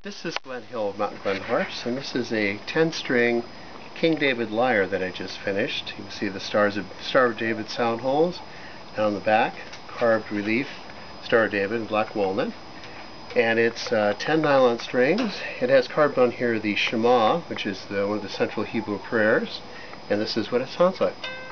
This is Glen Hill of Mountain Glen Harps, and this is a 10-string King David Lyre that I just finished. You can see the Star of David sound holes down the back, carved relief Star of David in black walnut, and it's 10 nylon strings. It has carved on here the Shama, which is one of the central Hebrew prayers, and this is what it sounds like.